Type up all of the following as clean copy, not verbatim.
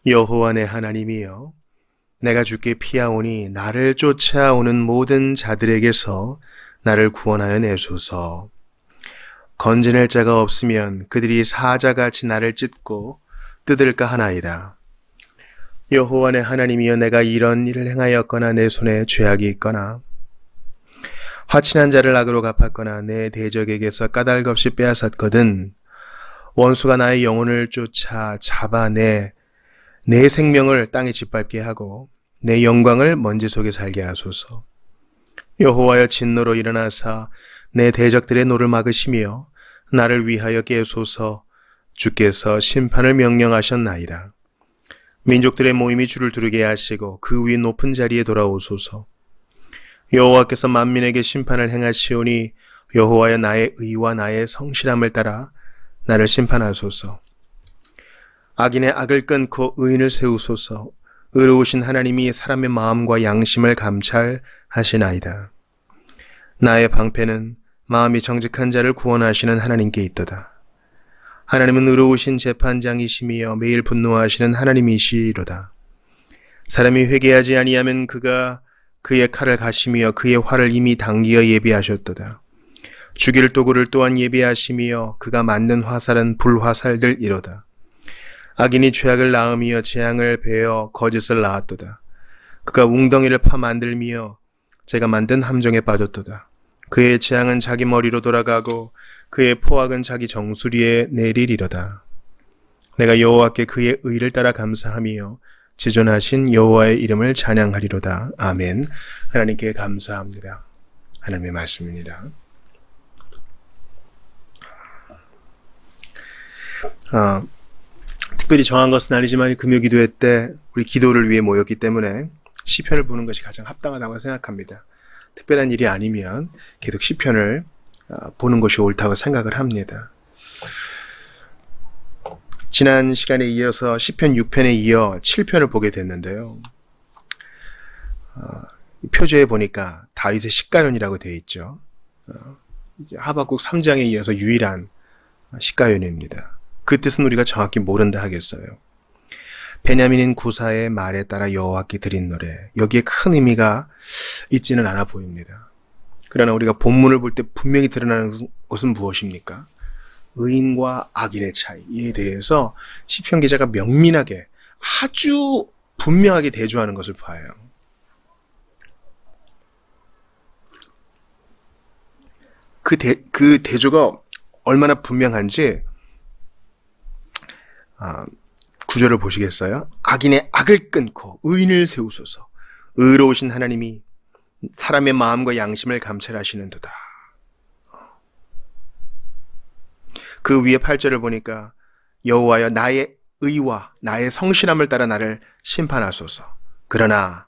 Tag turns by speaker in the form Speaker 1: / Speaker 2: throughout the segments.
Speaker 1: 여호와 내 하나님이여, 내가 주께 피하오니 나를 쫓아오는 모든 자들에게서 나를 구원하여 내소서. 건져낼 자가 없으면 그들이 사자같이 나를 찢고 뜯을까 하나이다. 여호와 내 하나님이여, 내가 이런 일을 행하였거나 내 손에 죄악이 있거나 화친한 자를 악으로 갚았거나 내 대적에게서 까닭없이 빼앗았거든 원수가 나의 영혼을 쫓아 잡아내 내 생명을 땅에 짓밟게 하고 내 영광을 먼지 속에 살게 하소서. 여호와여, 진노로 일어나사 내 대적들의 노를 막으시며 나를 위하여 깨소서. 주께서 심판을 명령하셨나이다. 민족들의 모임이 주를 두르게 하시고 그 위 높은 자리에 돌아오소서. 여호와께서 만민에게 심판을 행하시오니 여호와여, 나의 의와 나의 성실함을 따라 나를 심판하소서. 악인의 악을 끊고 의인을 세우소서. 의로우신 하나님이 사람의 마음과 양심을 감찰하시나이다. 나의 방패는 마음이 정직한 자를 구원하시는 하나님께 있도다. 하나님은 의로우신 재판장이시며 매일 분노하시는 하나님이시로다. 사람이 회개하지 아니하면 그가 그의 칼을 가시며 그의 활을 이미 당기어 예비하셨도다. 죽일 도구를 또한 예비하시며 그가 만든 화살은 불화살들이로다. 악인이 죄악을 낳으며 재앙을 베어 거짓을 낳았도다. 그가 웅덩이를 파 만들며 제가 만든 함정에 빠졌도다. 그의 재앙은 자기 머리로 돌아가고 그의 포악은 자기 정수리에 내리리로다. 내가 여호와께 그의 의를 따라 감사하며 지존하신 여호와의 이름을 찬양하리로다. 아멘. 하나님께 감사합니다. 하나님의 말씀입니다. 특별히 정한 것은 아니지만 금요기도회 때 우리 기도를 위해 모였기 때문에 시편을 보는 것이 가장 합당하다고 생각합니다. 특별한 일이 아니면 계속 시편을 보는 것이 옳다고 생각을 합니다. 지난 시간에 이어서 시편 6편에 이어 7편을 보게 됐는데요. 표제에 보니까 다윗의 시가연이라고 되어 있죠. 이제 하박국 3장에 이어서 유일한 시가연입니다. 그 뜻은 우리가 정확히 모른다 하겠어요. 베냐민인 구사의 말에 따라 여호와께 드린 노래, 여기에 큰 의미가 있지는 않아 보입니다. 그러나 우리가 본문을 볼 때 분명히 드러나는 것은 무엇입니까? 의인과 악인의 차이에 대해서 시편 기자가 명민하게 아주 분명하게 대조하는 것을 봐요. 그 대조가 얼마나 분명한지 구절을 보시겠어요? 악인의 악을 끊고 의인을 세우소서. 의로우신 하나님이 사람의 마음과 양심을 감찰하시는도다. 그 위에 8절을 보니까 여호와여, 나의 의와 나의 성실함을 따라 나를 심판하소서. 그러나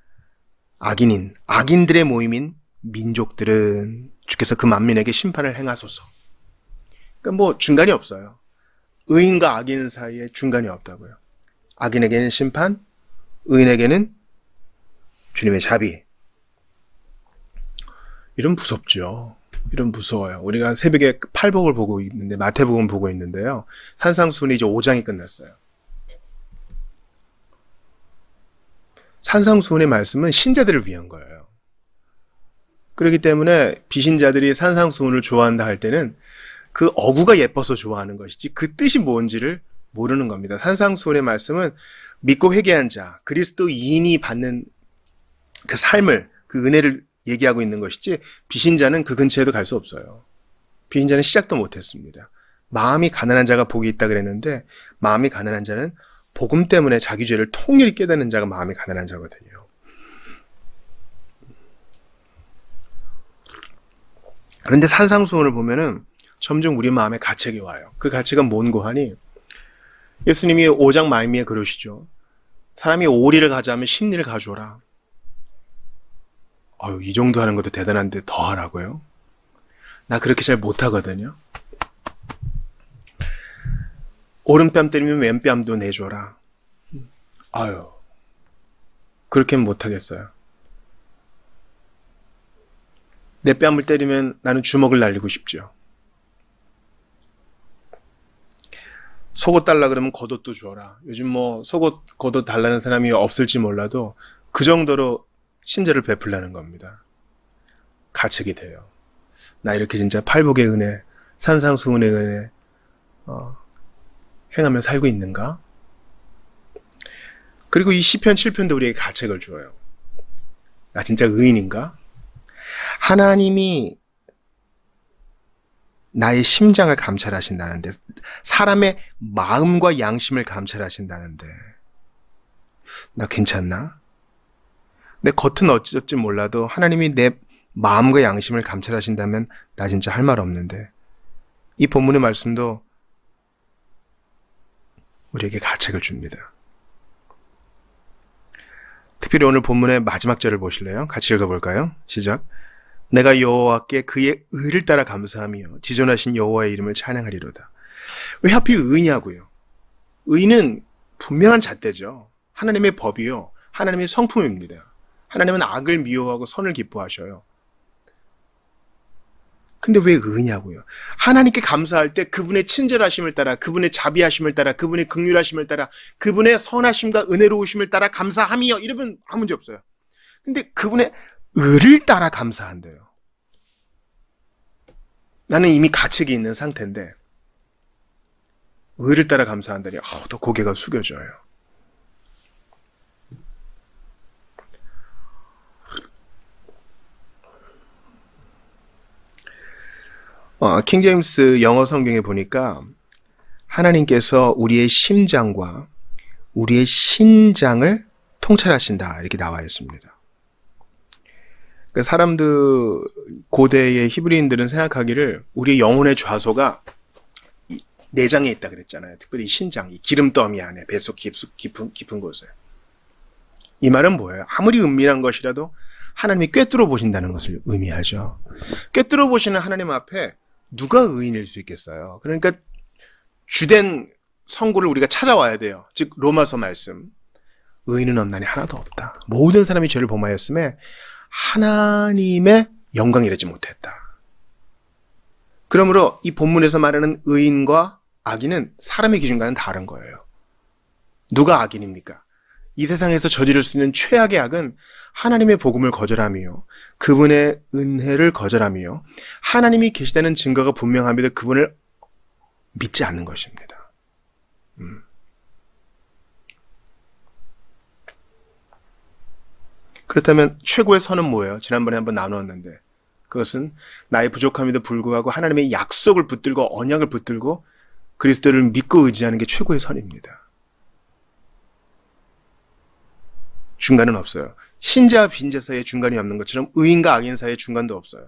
Speaker 1: 악인들의 모임인 민족들은 주께서 그 만민에게 심판을 행하소서. 그러니까 뭐 중간이 없어요. 의인과 악인 사이에 중간이 없다고요. 악인에게는 심판, 의인에게는 주님의 자비. 이런 무섭죠. 이런 무서워요. 우리가 새벽에 팔복을 보고 있는데, 마태복음 보고 있는데요. 산상수훈이 이제 5장이 끝났어요. 산상수훈의 말씀은 신자들을 위한 거예요. 그렇기 때문에 비신자들이 산상수훈을 좋아한다 할 때는 그 어구가 예뻐서 좋아하는 것이지 그 뜻이 뭔지를 모르는 겁니다. 산상수훈의 말씀은 믿고 회개한 자, 그리스도인이 받는 그 삶을, 그 은혜를 얘기하고 있는 것이지 비신자는 그 근처에도 갈 수 없어요. 비신자는 시작도 못했습니다. 마음이 가난한 자가 복이 있다 그랬는데 마음이 가난한 자는 복음 때문에 자기 죄를 통일히 깨닫는 자가 마음이 가난한 자거든요. 그런데 산상수훈을 보면은 점점 우리 마음에 가책이 와요. 그 가책은 뭔고 하니 예수님이 5장 말미에 그러시죠. 사람이 오리를 가져가면 십리를 가져오라. 이 정도 하는 것도 대단한데 더 하라고요? 나 그렇게 잘 못하거든요. 오른뺨 때리면 왼뺨도 내줘라. 그렇게는 못하겠어요. 내 뺨을 때리면 나는 주먹을 날리고 싶죠. 속옷 달라 그러면 겉옷도 주어라. 요즘 뭐 속옷, 겉옷 달라는 사람이 없을지 몰라도 그 정도로 친절을 베풀라는 겁니다. 가책이 돼요. 나 이렇게 진짜 팔복의 은혜, 산상수훈의 은혜 행하며 살고 있는가? 그리고 이 시편 7편도 우리에게 가책을 주어요. 나 진짜 의인인가? 하나님이 나의 심장을 감찰하신다는데, 사람의 마음과 양심을 감찰하신다는데, 나 괜찮나? 내 겉은 어찌 몰라도 하나님이 내 마음과 양심을 감찰하신다면 나 진짜 할 말 없는데, 이 본문의 말씀도 우리에게 가책을 줍니다. 특별히 오늘 본문의 마지막 절을 보실래요? 같이 읽어볼까요? 시작. 내가 여호와께 그의 의를 따라 감사하며 지존하신 여호와의 이름을 찬양하리로다. 왜 하필 의냐고요? 의는 분명한 잣대죠. 하나님의 법이요, 하나님의 성품입니다. 하나님은 악을 미워하고 선을 기뻐하셔요. 근데 왜 의냐고요? 하나님께 감사할 때 그분의 친절하심을 따라, 그분의 자비하심을 따라, 그분의 긍휼하심을 따라, 그분의 선하심과 은혜로우심을 따라 감사하며 이러면 아무 문제 없어요. 근데 그분의 의를 따라 감사한대요. 나는 이미 가책이 있는 상태인데 의를 따라 감사한다니 더 고개가 숙여져요. 킹제임스 영어 성경에 보니까 하나님께서 우리의 심장과 우리의 신장을 통찰하신다 이렇게 나와 있습니다. 그러니까 사람들, 고대의 히브리인들은 생각하기를 우리의 영혼의 좌소가 내장에 있다 그랬잖아요. 특별히 신장, 이 기름더미 안에, 뱃속 깊은 곳에. 이 말은 뭐예요? 아무리 은밀한 것이라도 하나님이 꿰뚫어 보신다는 것을 의미하죠. 꿰뚫어 보시는 하나님 앞에 누가 의인일 수 있겠어요? 그러니까 주된 성구를 우리가 찾아와야 돼요. 즉 로마서 말씀. 의인은 없나니 하나도 없다. 모든 사람이 죄를 범하였음에 하나님의 영광을 이루지 못했다. 그러므로 이 본문에서 말하는 의인과 악인은 사람의 기준과는 다른 거예요. 누가 악인입니까? 이 세상에서 저지를 수 있는 최악의 악은 하나님의 복음을 거절하며 그분의 은혜를 거절하며 하나님이 계시다는 증거가 분명함에도 그분을 믿지 않는 것입니다. 그렇다면 최고의 선은 뭐예요? 지난번에 한번 나누었는데 그것은 나의 부족함에도 불구하고 하나님의 약속을 붙들고 언약을 붙들고 그리스도를 믿고 의지하는 게 최고의 선입니다. 중간은 없어요. 신자와 빈자 사이에 중간이 없는 것처럼 의인과 악인 사이에 중간도 없어요.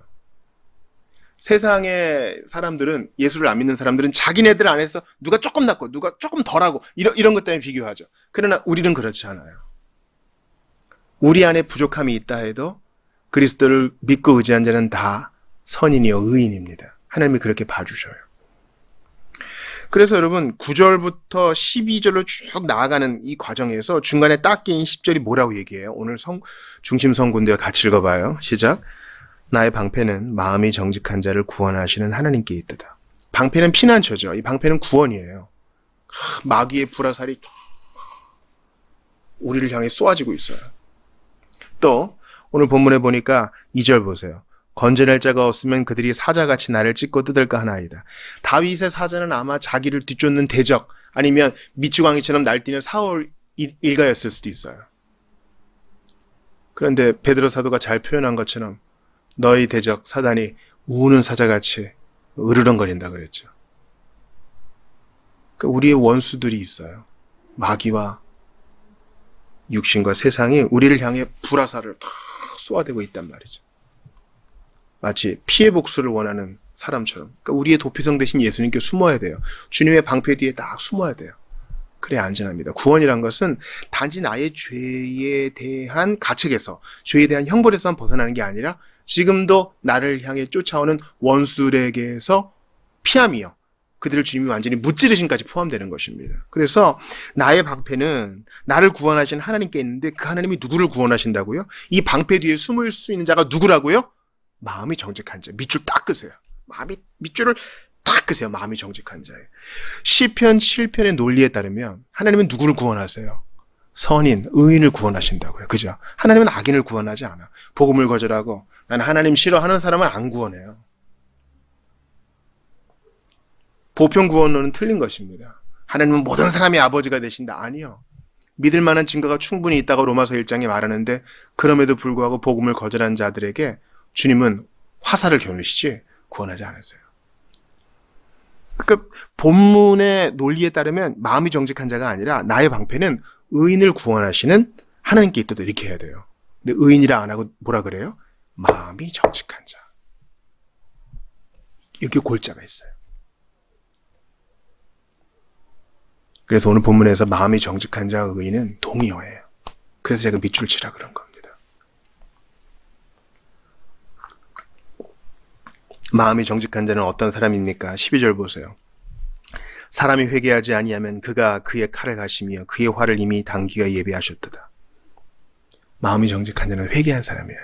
Speaker 1: 세상의 사람들은, 예수를 안 믿는 사람들은 자기네들 안에서 누가 조금 낫고 누가 조금 덜하고 이런 것 때문에 비교하죠. 그러나 우리는 그렇지 않아요. 우리 안에 부족함이 있다 해도 그리스도를 믿고 의지한 자는 다 선인이요 의인입니다. 하나님이 그렇게 봐주셔요. 그래서 여러분 9절부터 12절로 쭉 나아가는 이 과정에서 중간에 딱 끼인 10절이 뭐라고 얘기해요? 오늘 중심 성군대와 같이 읽어봐요. 시작. 나의 방패는 마음이 정직한 자를 구원하시는 하나님께 있도다. 방패는 피난처죠. 이 방패는 구원이에요. 마귀의 불화살이 우리를 향해 쏘아지고 있어요. 또 오늘 본문에 보니까 2절 보세요. 건져낼 자가 없으면 그들이 사자같이 나를 찢고 뜯을까 하나이다. 다윗의 사자는 아마 자기를 뒤쫓는 대적 아니면 미치광이처럼 날뛰는 사울 일가였을 수도 있어요. 그런데 베드로 사도가 잘 표현한 것처럼 너희 대적 사단이 우는 사자같이 으르렁거린다 그랬죠. 그러니까 우리의 원수들이 있어요. 마귀와 육신과 세상이 우리를 향해 불화살을 다 쏘아대고 있단 말이죠. 마치 피해 복수를 원하는 사람처럼. 그러니까 우리의 도피성 대신 예수님께 숨어야 돼요. 주님의 방패 뒤에 딱 숨어야 돼요. 그래야 안전합니다. 구원이란 것은 단지 나의 죄에 대한 가책에서, 죄에 대한 형벌에서만 벗어나는 게 아니라 지금도 나를 향해 쫓아오는 원수들에게서 피함이요. 그들을 주님이 완전히 무찌르심까지 포함되는 것입니다. 그래서 나의 방패는 나를 구원하신 하나님께 있는데 그 하나님이 누구를 구원하신다고요? 이 방패 뒤에 숨을 수 있는 자가 누구라고요? 마음이 정직한 자. 밑줄 딱 끄세요. 밑줄을 딱 그세요. 마음이 정직한 자예요. 시편 7편의 논리에 따르면 하나님은 누구를 구원하세요? 선인, 의인을 구원하신다고요. 그죠? 하나님은 악인을 구원하지 않아. 복음을 거절하고 나는 하나님 싫어하는 사람을 안 구원해요. 보편 구원론은 틀린 것입니다. 하나님은 모든 사람의 아버지가 되신다. 아니요. 믿을 만한 증거가 충분히 있다고 로마서 1장에 말하는데 그럼에도 불구하고 복음을 거절한 자들에게 주님은 화살을 겨누시지 구원하지 않으세요. 그러니까 본문의 논리에 따르면 마음이 정직한 자가 아니라 나의 방패는 의인을 구원하시는 하나님께 있도다 이렇게 해야 돼요. 근데 의인이라 안 하고 뭐라 그래요? 마음이 정직한 자. 여기 골자가 있어요. 그래서 오늘 본문에서 마음이 정직한 자와 의인은 동의어예요. 그래서 제가 밑줄 치라 그런 겁니다. 마음이 정직한 자는 어떤 사람입니까? 12절 보세요. 사람이 회개하지 아니하면 그가 그의 칼을 가시며 그의 활을 이미 당기가 예비하셨도다. 마음이 정직한 자는 회개한 사람이에요.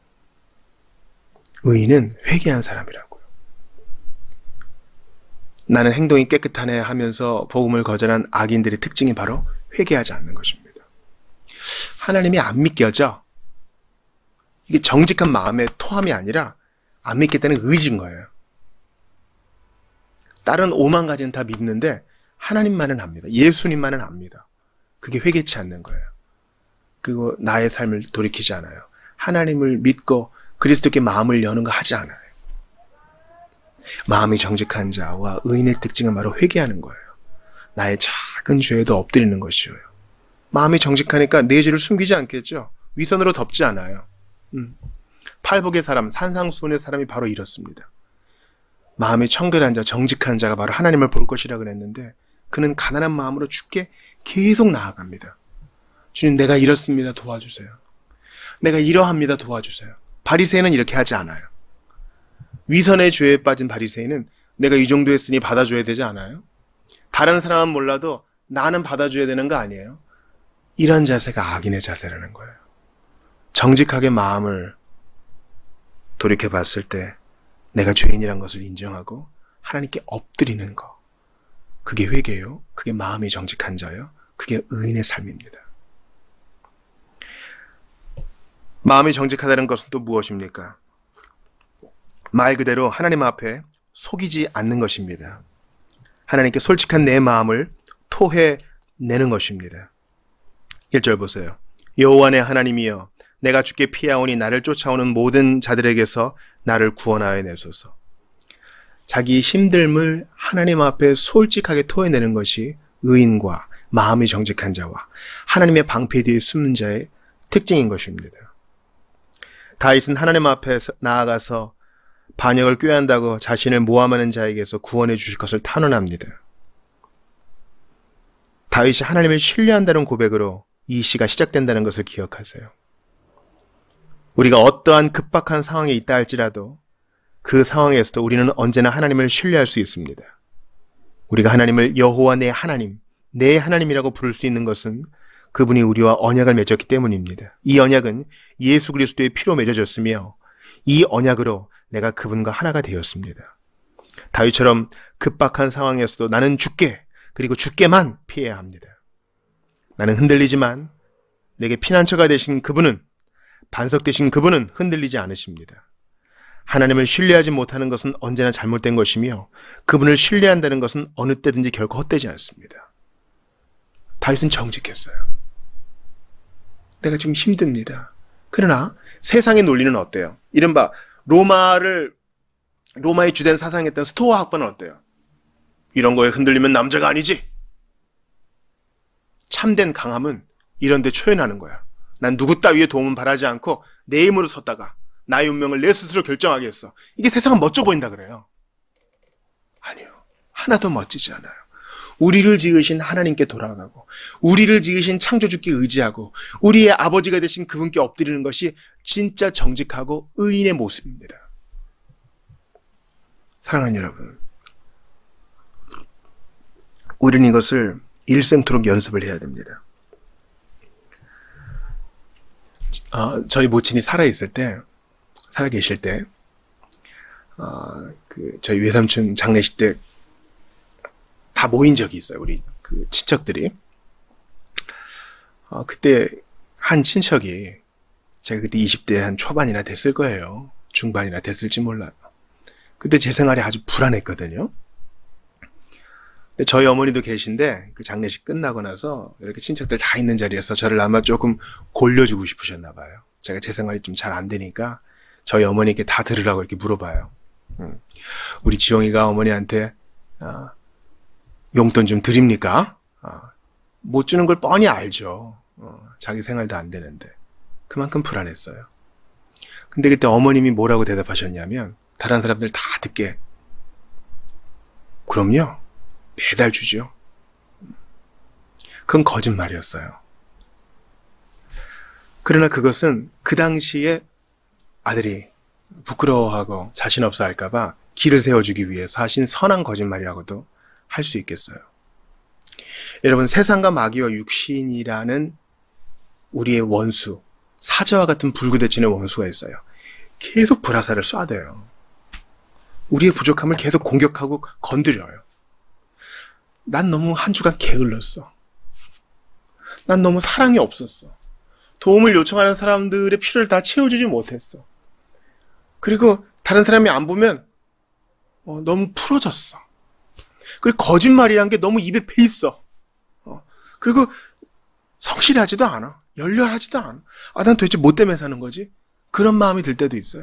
Speaker 1: 의인은 회개한 사람이라고요. 나는 행동이 깨끗하네 하면서 복음을 거절한 악인들의 특징이 바로 회개하지 않는 것입니다. 하나님이 안 믿겨져. 이게 정직한 마음의 토함이 아니라 안 믿겠다는 의지인 거예요. 다른 5만 가지는 다 믿는데 하나님만은 압니다. 예수님만은 압니다. 그게 회개치 않는 거예요. 그리고 나의 삶을 돌이키지 않아요. 하나님을 믿고 그리스도께 마음을 여는 거 하지 않아요. 마음이 정직한 자와 의인의 특징은 바로 회개하는 거예요. 나의 작은 죄에도 엎드리는 것이에요. 마음이 정직하니까 내 죄를 숨기지 않겠죠. 위선으로 덮지 않아요. 팔복의 사람, 산상수훈의 사람이 바로 이렇습니다. 마음이 청결한 자, 정직한 자가 바로 하나님을 볼 것이라 그랬는데 그는 가난한 마음으로 주께 계속 나아갑니다. 주님, 내가 이렇습니다. 도와주세요. 내가 이러합니다. 도와주세요. 바리새인은 이렇게 하지 않아요. 위선의 죄에 빠진 바리새인은 내가 이 정도 했으니 받아줘야 되지 않아요? 다른 사람은 몰라도 나는 받아줘야 되는 거 아니에요? 이런 자세가 악인의 자세라는 거예요. 정직하게 마음을 돌이켜봤을 때 내가 죄인이란 것을 인정하고 하나님께 엎드리는 거. 그게 회개요. 그게 마음이 정직한 자요. 그게 의인의 삶입니다. 마음이 정직하다는 것은 또 무엇입니까? 말 그대로 하나님 앞에 속이지 않는 것입니다. 하나님께 솔직한 내 마음을 토해내는 것입니다. 1절 보세요. 여호와 내 하나님이여 내가 주께 피하오니 나를 쫓아오는 모든 자들에게서 나를 구원하여 내소서. 자기 힘듦을 하나님 앞에 솔직하게 토해내는 것이 의인과 마음이 정직한 자와 하나님의 방패 뒤에 숨는 자의 특징인 것입니다. 다윗은 하나님 앞에 나아가서 반역을 꾀한다고 자신을 모함하는 자에게서 구원해 주실 것을 탄원합니다. 다윗이 하나님을 신뢰한다는 고백으로 이 시가 시작된다는 것을 기억하세요. 우리가 어떠한 급박한 상황에 있다 할지라도 그 상황에서도 우리는 언제나 하나님을 신뢰할 수 있습니다. 우리가 하나님을 여호와 내 하나님, 내 하나님이라고 부를 수 있는 것은 그분이 우리와 언약을 맺었기 때문입니다. 이 언약은 예수 그리스도의 피로 맺어졌으며 이 언약으로 내가 그분과 하나가 되었습니다. 다윗처럼 급박한 상황에서도 나는 주께, 그리고 주께만 피해야 합니다. 나는 흔들리지만 내게 피난처가 되신 그분은, 반석 되신 그분은 흔들리지 않으십니다. 하나님을 신뢰하지 못하는 것은 언제나 잘못된 것이며 그분을 신뢰한다는 것은 어느 때든지 결코 헛되지 않습니다. 다윗은 정직했어요. 내가 지금 힘듭니다. 그러나 세상의 논리는 어때요? 이른바 로마의 주된 사상했던 스토아 학파는 어때요? 이런 거에 흔들리면 남자가 아니지. 참된 강함은 이런 데 초연하는 거야. 난 누구 따위의 도움은 바라지 않고 내 힘으로 섰다가 나의 운명을 내 스스로 결정하겠어. 이게 세상은 멋져 보인다 그래요. 아니요. 하나도 멋지지 않아요. 우리를 지으신 하나님께 돌아가고 우리를 지으신 창조주께 의지하고 우리의 아버지가 되신 그분께 엎드리는 것이 진짜 정직하고 의인의 모습입니다. 사랑하는 여러분, 우리는 이것을 일생토록 연습을 해야 됩니다. 저희 모친이 살아계실 때 저희 외삼촌 장례식 때 다 모인 적이 있어요. 우리 그 친척들이. 그때 한 친척이 제가 그때 20대 한 초반이나 됐을 거예요. 중반이나 됐을지 몰라요. 그때 제 생활이 아주 불안했거든요. 근데 저희 어머니도 계신데 그 장례식 끝나고 나서 이렇게 친척들 다 있는 자리에서 저를 아마 조금 골려주고 싶으셨나 봐요. 제가 제 생활이 좀 잘 안 되니까 저희 어머니께 다 들으라고 이렇게 물어봐요. 우리 지용이가 어머니한테 용돈 좀 드립니까? 못 주는 걸 뻔히 알죠. 자기 생활도 안 되는데. 그만큼 불안했어요. 근데 그때 어머님이 뭐라고 대답하셨냐면 다른 사람들 다 듣게 그럼요. 매달 주죠. 그건 거짓말이었어요. 그러나 그것은 그 당시에 아들이 부끄러워하고 자신 없어 할까봐 길을 세워주기 위해서 하신 선한 거짓말이라고도 할 수 있겠어요. 여러분, 세상과 마귀와 육신이라는 우리의 원수, 사자와 같은 불구대천의 원수가 있어요. 계속 불화살을 쏴대요. 우리의 부족함을 계속 공격하고 건드려요. 난 너무 한 주간 게을렀어. 난 너무 사랑이 없었어. 도움을 요청하는 사람들의 필요를 다 채워주지 못했어. 그리고 다른 사람이 안 보면 너무 풀어졌어. 그리고 거짓말이란 게 너무 입에 배 있어. 그리고 성실하지도 않아. 열렬하지도 않아. 난 도대체 뭐 때문에 사는 거지? 그런 마음이 들 때도 있어요.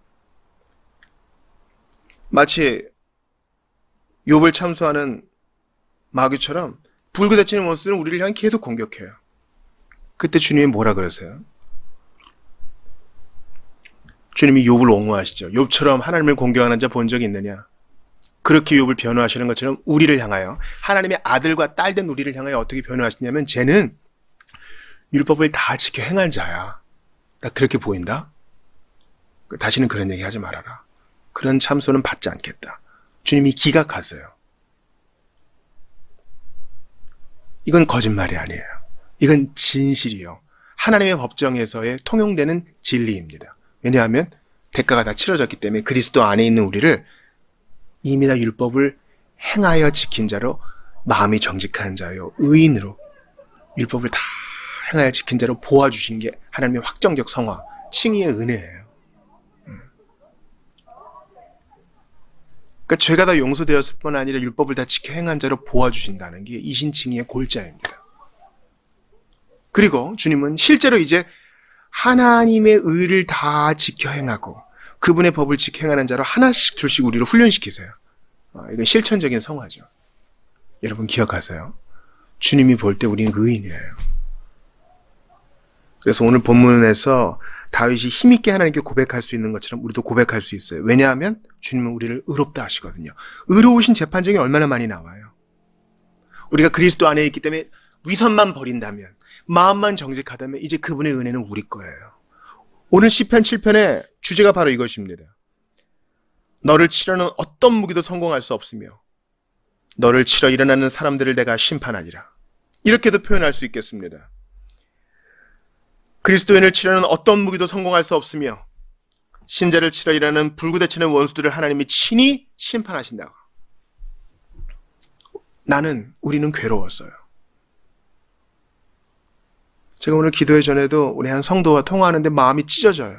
Speaker 1: 마치 욥을 참수하는 마귀처럼 불구대천의 원수들은 우리를 향해 계속 공격해요. 그때 주님이 뭐라 그러세요? 주님이 욥을 옹호하시죠. 욥처럼 하나님을 공격하는 자 본 적이 있느냐? 그렇게 욥을 변호하시는 것처럼 우리를 향하여, 하나님의 아들과 딸된 우리를 향하여 어떻게 변호하시냐면 쟤는 율법을 다 지켜 행한 자야. 나 그렇게 보인다? 다시는 그런 얘기 하지 말아라. 그런 참소는 받지 않겠다. 주님이 기각하세요. 이건 거짓말이 아니에요. 이건 진실이요. 하나님의 법정에서의 통용되는 진리입니다. 왜냐하면 대가가 다 치러졌기 때문에 그리스도 안에 있는 우리를 이미 다 율법을 행하여 지킨 자로, 마음이 정직한 자요 의인으로 율법을 다 행하여 지킨 자로 보아주신 게 하나님의 확정적 성화, 칭의의 은혜예요. 그러니까 죄가 다 용서되었을 뿐 아니라 율법을 다 지켜 행한 자로 보아주신다는 게 이신칭의의 골자입니다. 그리고 주님은 실제로 이제 하나님의 의를 다 지켜 행하고 그분의 법을 지켜 행하는 자로 하나씩 둘씩 우리를 훈련시키세요. 이건 실천적인 성화죠. 여러분 기억하세요. 주님이 볼 때 우리는 의인이에요. 그래서 오늘 본문에서 다윗이 힘있게 하나님께 고백할 수 있는 것처럼 우리도 고백할 수 있어요. 왜냐하면 주님은 우리를 의롭다 하시거든요. 의로우신 재판정이 얼마나 많이 나와요. 우리가 그리스도 안에 있기 때문에 위선만 버린다면, 마음만 정직하다면 이제 그분의 은혜는 우리 거예요. 오늘 시편 7편의 주제가 바로 이것입니다. 너를 치려는 어떤 무기도 성공할 수 없으며 너를 치러 일어나는 사람들을 내가 심판하리라. 이렇게도 표현할 수 있겠습니다. 그리스도인을 치려는 어떤 무기도 성공할 수 없으며 신자를 치러 일어나는 불구대천의 원수들을 하나님이 친히 심판하신다고. 우리는 괴로웠어요. 제가 오늘 기도회 전에도 우리 한 성도와 통화하는데 마음이 찢어져요.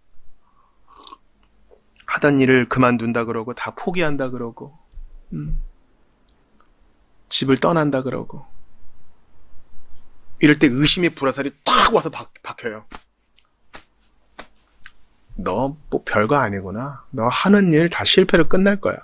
Speaker 1: 하던 일을 그만둔다 그러고 다 포기한다 그러고 집을 떠난다 그러고 이럴 때 의심의 불화살이 탁 와서 박혀요. 너 뭐 별거 아니구나. 너 하는 일 다 실패로 끝날 거야.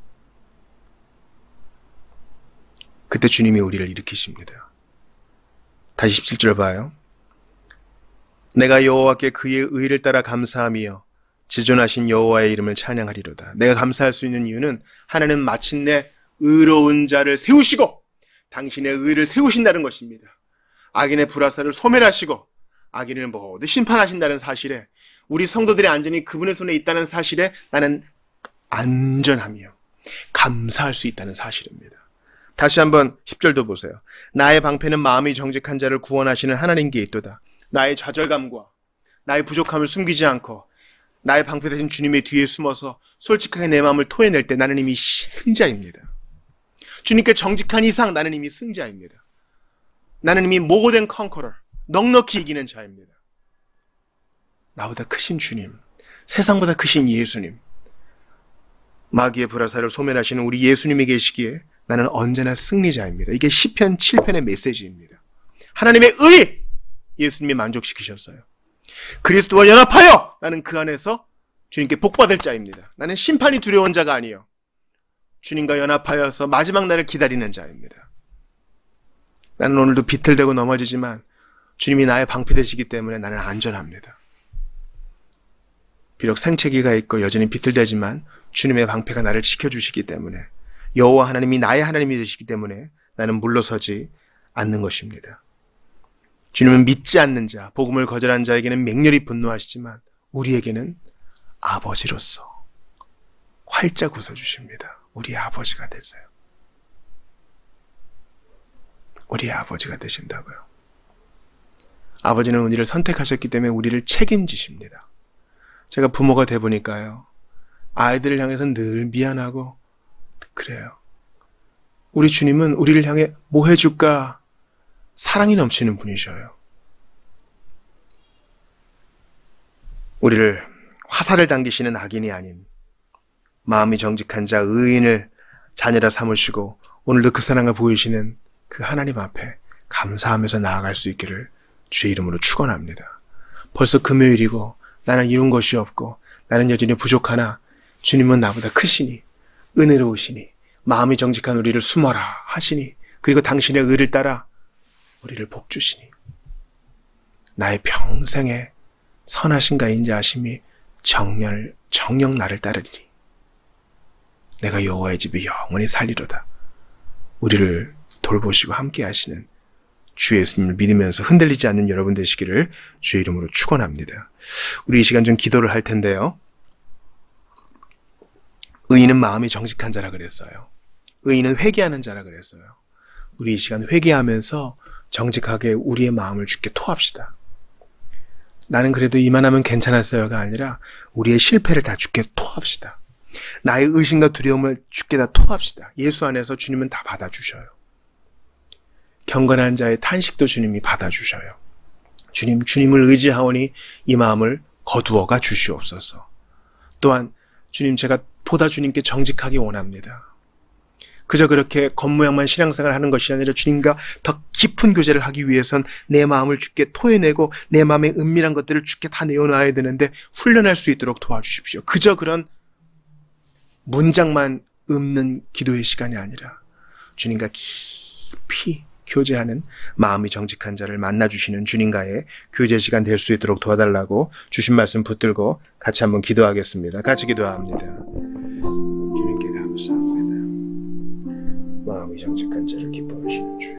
Speaker 1: 그때 주님이 우리를 일으키십니다. 다시 17절 봐요. 내가 여호와께 그의 의를 따라 감사하며 지존하신 여호와의 이름을 찬양하리로다. 내가 감사할 수 있는 이유는 하나님은 마침내 의로운 자를 세우시고 당신의 의를 세우신다는 것입니다. 악인의 불화살을 소멸하시고 악인을 모두 심판하신다는 사실에, 우리 성도들의 안전이 그분의 손에 있다는 사실에 나는 안전하며 감사할 수 있다는 사실입니다. 다시 한번 10절도 보세요. 나의 방패는 마음이 정직한 자를 구원하시는 하나님께 있도다. 나의 좌절감과 나의 부족함을 숨기지 않고 나의 방패 대신 주님의 뒤에 숨어서 솔직하게 내 마음을 토해낼 때 나는 이미 승자입니다. 주님께 정직한 이상 나는 이미 승자입니다. 나는 이미 모고된 컨커러, 넉넉히 이기는 자입니다. 나보다 크신 주님, 세상보다 크신 예수님, 마귀의 불화살을 소멸하시는 우리 예수님이 계시기에 나는 언제나 승리자입니다. 이게 시편 7편의 메시지입니다. 하나님의 의! 예수님이 만족시키셨어요. 그리스도와 연합하여 나는 그 안에서 주님께 복받을 자입니다. 나는 심판이 두려운 자가 아니요 주님과 연합하여서 마지막 날을 기다리는 자입니다. 나는 오늘도 비틀대고 넘어지지만 주님이 나의 방패 되시기 때문에 나는 안전합니다. 비록 생채기가 있고 여전히 비틀대지만 주님의 방패가 나를 지켜주시기 때문에, 여호와 하나님이 나의 하나님이 되시기 때문에 나는 물러서지 않는 것입니다. 주님은 믿지 않는 자, 복음을 거절한 자에게는 맹렬히 분노하시지만 우리에게는 아버지로서 활짝 웃어주십니다. 우리 아버지가 되세요. 우리의 아버지가 되신다고요. 아버지는 우리를 선택하셨기 때문에 우리를 책임지십니다. 제가 부모가 돼 보니까요, 아이들을 향해서 늘 미안하고 그래요. 우리 주님은 우리를 향해 뭐 해줄까? 사랑이 넘치는 분이셔요. 우리를 화살을 당기시는 악인이 아닌 마음이 정직한 자, 의인을 자녀라 삼으시고 오늘도 그 사랑을 보이시는 그 하나님 앞에 감사하면서 나아갈 수 있기를 주의 이름으로 축원합니다. 벌써 금요일이고 나는 이룬 것이 없고 나는 여전히 부족하나 주님은 나보다 크시니, 은혜로우시니, 마음이 정직한 우리를 숨어라 하시니, 그리고 당신의 의를 따라 우리를 복주시니, 나의 평생의 선하신가 인자하심이 정녕 나를 따르리니 내가 여호와의 집에 영원히 살리로다. 우리를 돌보시고 함께 하시는 주 예수님을 믿으면서 흔들리지 않는 여러분 되시기를 주의 이름으로 축원합니다. 우리 이 시간 좀 기도를 할 텐데요. 의인은 마음이 정직한 자라 그랬어요. 의인은 회개하는 자라 그랬어요. 우리 이 시간 회개하면서 정직하게 우리의 마음을 주께 토합시다. 나는 그래도 이만하면 괜찮았어요가 아니라 우리의 실패를 다 주께 토합시다. 나의 의심과 두려움을 주께 다 토합시다. 예수 안에서 주님은 다 받아주셔요. 경건한 자의 탄식도 주님이 받아주셔요. 주님을 의지하오니 이 마음을 거두어가 주시옵소서. 또한 주님, 제가 보다 주님께 정직하기 원합니다. 그저 그렇게 겉모양만 신앙생활을 하는 것이 아니라 주님과 더 깊은 교제를 하기 위해선 내 마음을 주께 토해내고 내 마음의 은밀한 것들을 주께 다 내어놔야 되는데 훈련할 수 있도록 도와주십시오. 그저 그런 문장만 읊는 기도의 시간이 아니라 주님과 깊이 교제하는 마음이 정직한 자를 만나주시는 주님과의 교제 시간 될 수 있도록 도와달라고 주신 말씀 붙들고 같이 한번 기도하겠습니다. 같이 기도합니다. 주님께 감사합니다. 마음이 정직한 자를 기뻐하시는 주.